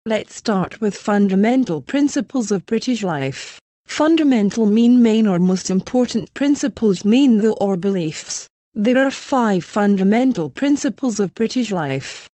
Let's start with fundamental principles of British life. Fundamental mean main or most important. Principles mean the or beliefs. There are 5 fundamental principles of British life.